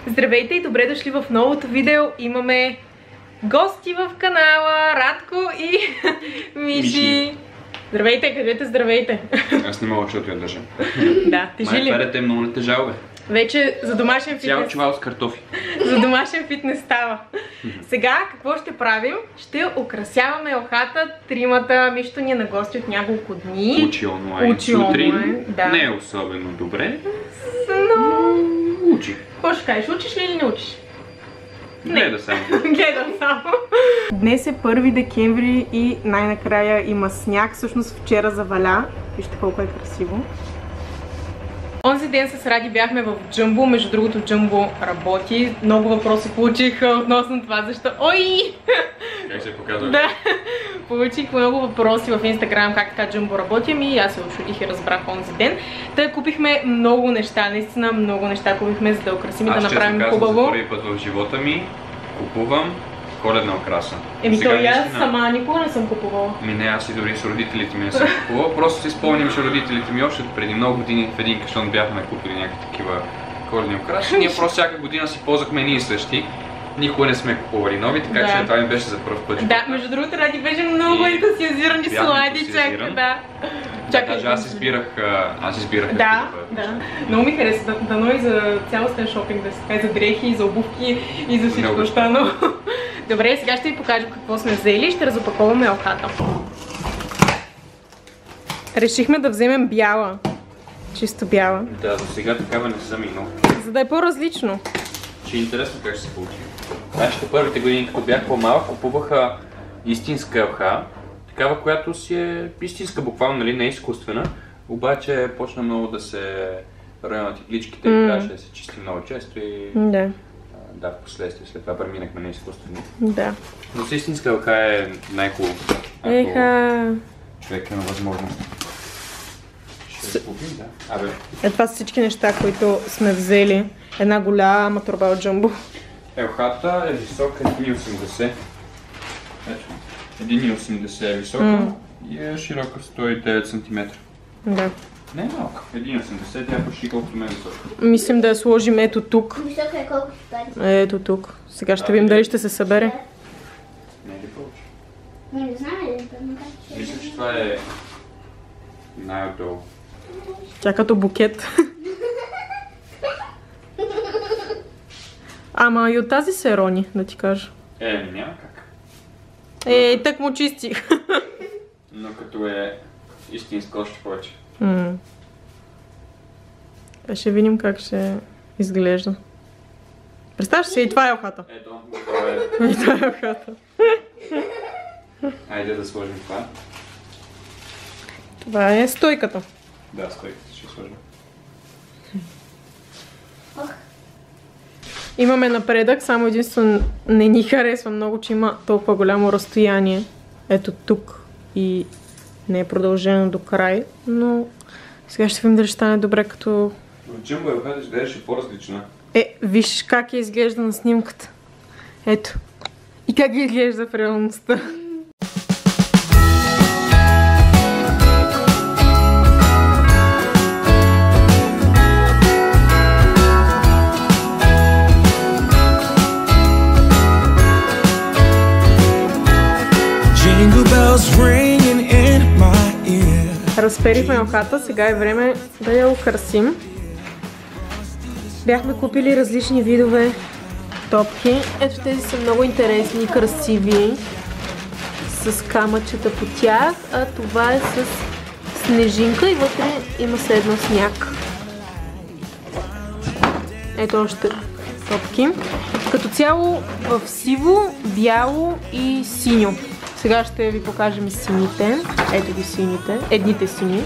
Здравейте и добре дошли в новото видео. Имаме гости в канала, Радко и Миши. Здравейте, кажете здравейте. Аз не мога, защото я държа. Да, тежи ли? Май много не тежал, бе. Вече за домашен фитнес. Цял чувал с картофи. За домашен фитнес става. Сега какво ще правим? Ще украсяваме елхата. Тримата. Мишто ни е на гости от няколко дни. Учи онлайн. Сутрин. Да. Не е особено добре. Но... Учи. Какво ще кажеш? Учиш ли или не учиш? Гледа само. Гледам само. Днес е 1 декември и най-накрая има сняг. Всъщност вчера заваля. Вижте колко е красиво. Онзи ден с Ради бяхме в Джъмбо. Между другото Джъмбо работи. Много въпроси получих относно това. Защо? Ой! Как се показва? Да. Получих много въпроси в Инстаграм как така Джъмбо работи. Ами аз се очудих и разбрах онзи ден. Та купихме много неща. Наистина много неща купихме, за да украсим и да направим хубаво. За първи път в живота ми купувам коледна украса. Еми то и аз сама никога не съм купувала. Не, аз и дори с родителите ми не съм купувала. Просто си спомням, че родителите ми още преди много години в един кашон бяхме купили някакви такива коледни украси. Ние просто всяка година си ползвахме ние същи. Никога не сме купували нови, така че това ми беше за първ път. Да, между другото Ради беше много ентусиазиран и сладичък. Да. Чакай, аз избирах. Да. Много ми хареса. Дано и за цялостен шопинг, да се каже, за дрехи, и за обувки и за всичко останало. Добре, сега ще ви покажем какво сме взели и ще разопаковаме елхата. Решихме да вземем бяла. Чисто бяла. Да, за сега такава не съм имал. За да е по-различно. Ще е интересно как ще се получи. Нашите първите години, като бях по-малък, купуваха истинска елха. Такава, която си е истинска, буквално, нали, не е изкуствена. Обаче почна много да се районат игличките и трябваше да се чисти много често и... Да, в последствие, след това преминахме на изкуствени. Да. Но с истинска елха е най-хубаво. Човек е на възможност. Ще купим, да. Това са всички неща, които сме взели. Една голяма торба от Джъмбо. Елхата е висока 1,80. Ето, 1,80 е висока и е широка 109 см. Да. Не е малка. 1,80, тя е почти колкото ме е висока. Мислим да я сложим ето тук. Висока е колкото това. Ето тук. Сега ще видим дали ще се събере. Не е ли повече? Не знам ли? Мисля, че това е най-отдолу. Тя като букет. Ама и от тази се рони, да ти кажа. Няма как. Так му чистих. Но като е истинска още повече. Ще видим как ще изглежда. Представяш си, и това е елхата. Ето, това е. И това е елхата. Айде да сложим това. Това е стойката. Да, стойката ще сложим. Имаме напредък, само единствено не ни харесва много, че има толкова голямо разстояние. Ето тук и не е продължено до край, но сега ще видим дали ще стане добре като... В Джъмбо елхата изглеждаше по-различна. Виж как я изглежда на снимката. Ето. И как я изглежда в реалността. Разперихме елхата, сега е време да я украсим. Бяхме купили различни видове топки. Ето тези са много интересни, красиви, с камъчета по тях, а това е с снежинка и вътре има следно сняг. Ето още топки. Като цяло в сиво, бяло и синьо. Сега ще ви покажем и сините. Ето ги сините. Едните сини.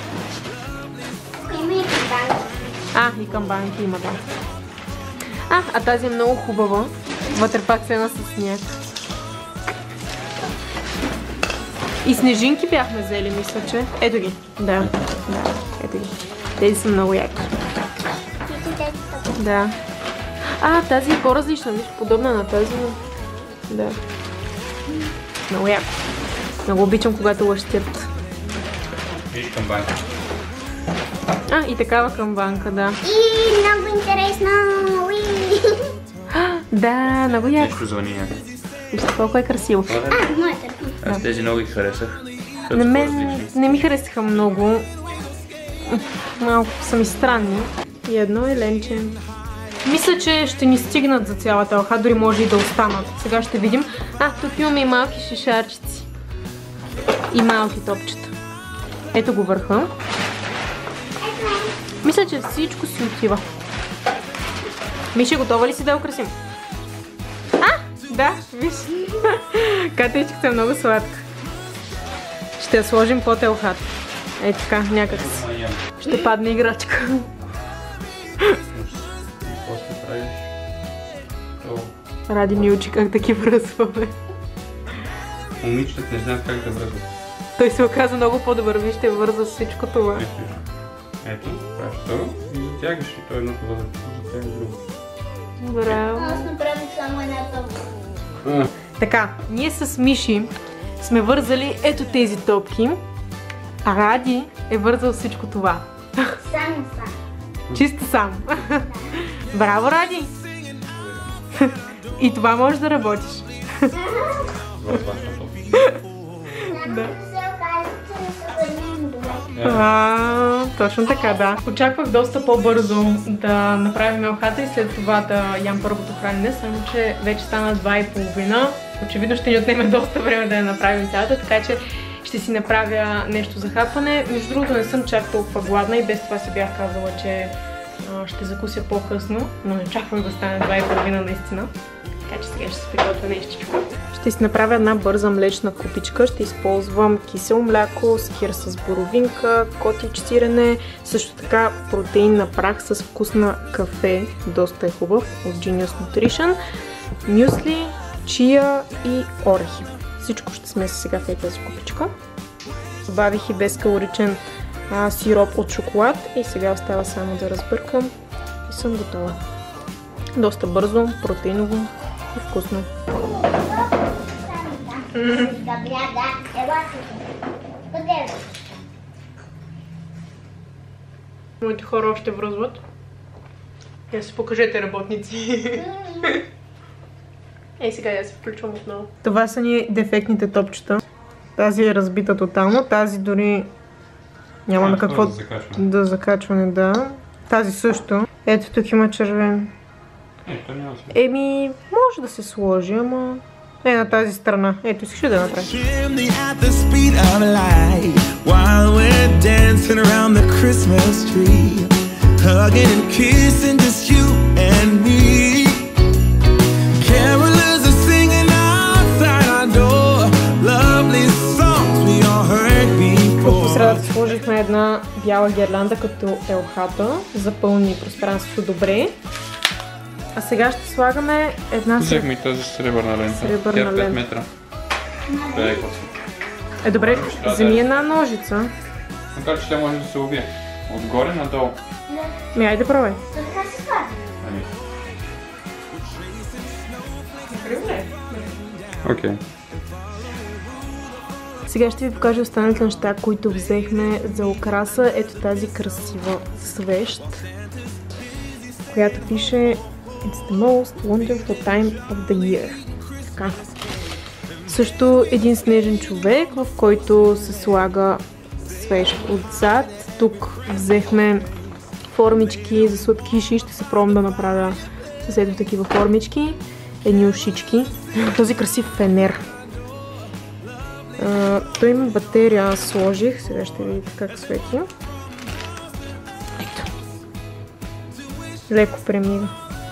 Има и камбанки. И камбанки има, да. А тази е много хубава. Вътре пак цена с сняг. И снежинки бяхме взели, мисля, че. Ето ги. Да. Ето ги. Тези са много яки. Да. Тази е по-различна, виж, подобна на тази. Да. Много яко. Много обичам, когато лъщят. Виж камбанка. И такава камбанка, да. И много интересно. Да, много яко. Нещо звъни някак. Вижте колко е красиво. Моя телефон. Аз тези много ги харесах. На мен не ми харесаха много. Малко са ми странни. И едно е ленче. Мисля, че ще ни стигнат за цялата елха, дори може и да останат. Сега ще видим. Тук имаме и малки шишарчици. И малки топчета. Ето го върха. Мисля, че всичко си отива. Миши, готова ли си да я украсим? Да, виж. Катечката е много сладка. Ще я сложим под елхата. Ей така, някак си. Ще падне играчка. Ради ни учи как да ги връзваме. Момичетата не знаят как да връзват. Той се оказа много по-добър. Вижте, върза всичко това. Ето, правиш второ и затягаш и то едното върза. Затягаш друго. Браво. Аз направих само една топка. Така, ние с Миши сме вързали ето тези топки, а Ради е вързал всичко това. Само. Чисто сам. Браво, Ради! И това можеш да работиш. Да. Точно така, да. Очаквах доста по-бързо да направим елхата и след това да ям първото хранене, само че вече стана 2:30. Очевидно ще ни отнеме доста време да я направим цялата, така че ще си направя нещо за хапване. Между другото не съм чак толкова гладна и без това си бях казала, че ще закуся по-късно, но не чаквах да стане 2:30 наистина. Така че сега ще се приготвя нещичко. Ще си направя една бърза млечна купичка. Ще използвам кисело мляко, скир с боровинка, котич сирене, също така протеин на прах с вкус на кафе, доста е хубав, от Genius Nutrition, мюсли, чия и орехи. Всичко ще смеся сега в тази купичка. Добавих и безкалоричен сироп от шоколад и сега остава само да разбъркам и съм готова. Доста бързо, протеиново и вкусно. Моите хора още връзват. Я се покажете, работници. Ей, сега я се включвам отново. Това са ни дефектните топчета. Тази е разбита тотално, тази дори няма на какво да закачване, да. Тази също. Ето тук има червен. Еми, може да се сложи, ама е на тази страна. Ето, искаш ли да направиш? По средата сложихме една бяла гирлянда като елхата. Запълни пространството добре. А сега ще слагаме една... Взехме и тази сребърна лента. Тя е 5 метра. Добре, вземи една ножица. Така че тя може да се убие. Отгоре надолу. Айде пробвай. Така се слага. Окей. Сега ще ви покажа останалите неща, които взехме за украса. Ето тази красива свещ, която пише It's the most wonderful time of the year. Така. Също един снежен човек, в който се слага свещ отзад. Тук взехме формички за сладкиши. Ще се пробвам да направя с ето такива формички. Едни ушички. Този красив фенер. Той има батерия, аз сложих. Сега ще видите как свети. Ето. Леко премига.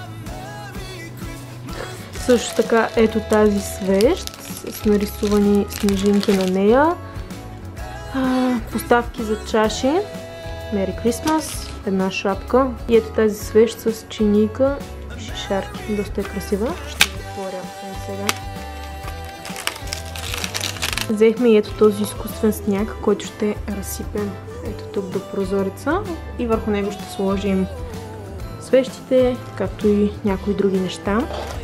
Също така ето тази свещ с нарисувани снежинки на нея. Поставки за чаши. Merry Christmas. Една шапка. И ето тази свещ с чинийка и шишарки. Доста е красива. Ще отворя сега. Взехме и ето този изкуствен сняг, който ще разсипем ето тук до прозореца и върху него ще сложим свещите, както и някои други неща.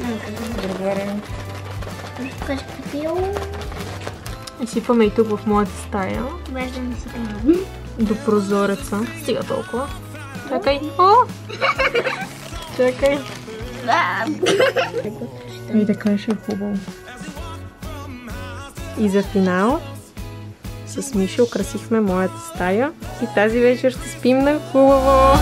Изсипваме и тук в моята стая. До прозореца. Стига толкова. Чакай. О! Чакай. И така ще е хубаво. И за финал с Мишо украсихме моята стая и тази вечер ще спим на хубаво.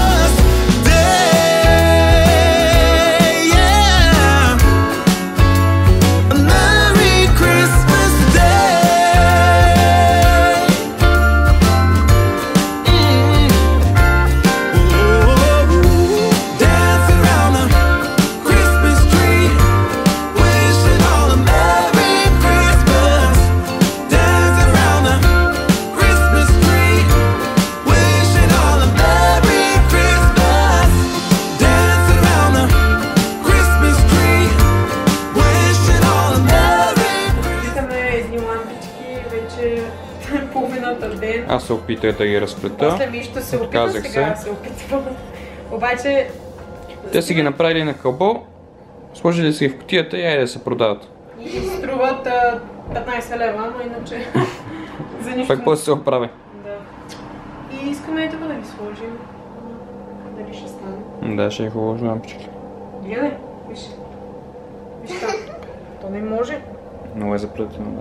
Половината ден. Аз се опитах да ги разплета. После ми ще се опитам, сега се опитвам. Обаче... Те си ги направили на кълбо, сложили си ги в кутията и айде да се продават. И струват 15 лева, но иначе за нищо... Пак после се оправи. Да. И искаме да ги сложим. Дали ще стане? Да, ще е хубаво лампички. Гледай, виж. Виж как. То не може. Много е заплетено, да.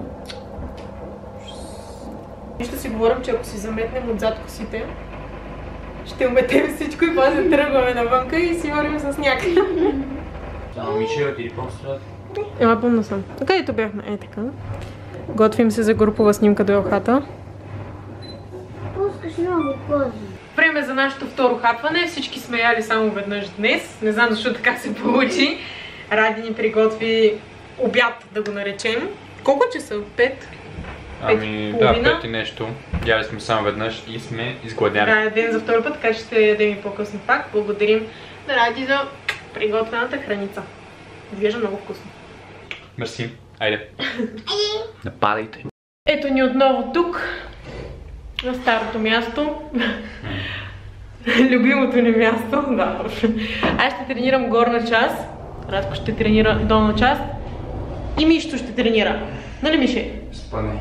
И ще си говорим, че ако си заметнем отзад косите, ще уметем всичко и после тръгваме навънка и си вървим с някъде. Само Мишо, ти ли по-страт? Ела, помня съм. Така ето бяхме. Е така. Готвим се за групова снимка до елхата. Пускаш много кози. Време за нашето второ хапване. Всички сме яли само веднъж днес. Не знам защо така се получи. Ради ни приготви обяд, да го наречем. Колко часа? 5? Ами да, 5 и нещо. Яли сме само веднъж и сме изгладяли. Да, ден за втори път, така че ще ядем и по-късно пак. Благодарим на Ради за приготвената храница. Изглежда много вкусно. Мерси. Айде. Нападайте. Ето ни отново тук, на старото място. Любимото ни място. Да, аз ще тренирам горна част. Радко ще тренира долна част. И Мишто ще тренира. Нали, Мише? Спане.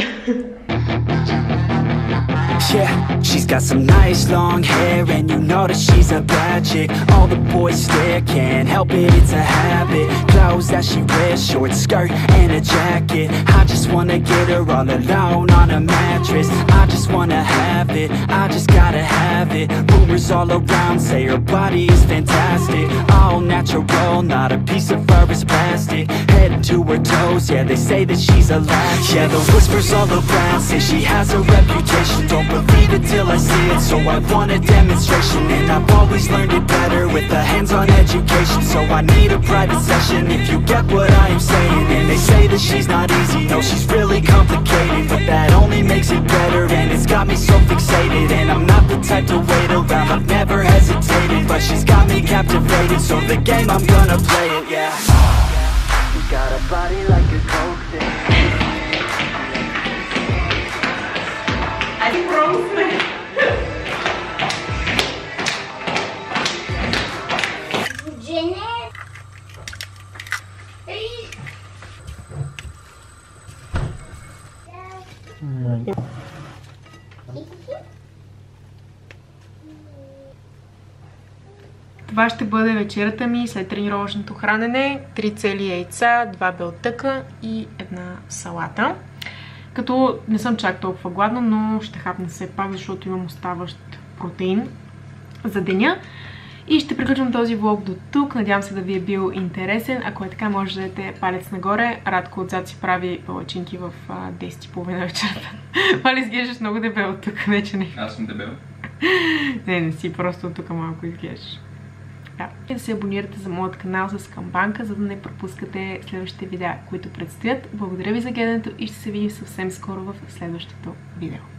Yeah, she's got some nice long hair and you know that she's a bad chick. All the boys stare, can't help it, it's a habit. Clothes that she wears, short skirt and a jacket. I just wanna get her all alone on a mattress. I just wanna have it, I just gotta have it. Rumors all around say her body is fantastic. All natural, not a piece of fur is plastic. Head to her toes, yeah, they say that she's a latch. Yeah, the whispers all around say she has a reputation. Don't believe it till I see it, so I want a demonstration. And I've always learned it better with a hands-on education. So I need a private session if you get what I am saying. And they say that she's not easy, no, she's really complicated. But that only makes it better, and it's got me so fixated. And I'm not the type to wait around, I've never hesitated. But she's got me captivated, so the game, I'm gonna play it, yeah. You got a body like a coke thing. Това ще бъде вечерята ми след тренировъчното хранене. 3 цели яйца, 2 белтъка и една салата. Като не съм чак толкова гладна, но ще хапна все пак, защото имам оставащ протеин за деня. И ще приключвам този влог до тук. Надявам се да ви е бил интересен. Ако е така, може да дадете палец нагоре. Радко отзад си прави палачинки в 10:30 вечерта. Мали, изглеждаш много дебел тук, не че не. Аз съм дебел. Не си, просто тук малко изглеждаш. Да. И да се абонирате за моят канал с камбанка, за да не пропускате следващите видеа, които предстоят. Благодаря ви за гледането и ще се видим съвсем скоро в следващото видео.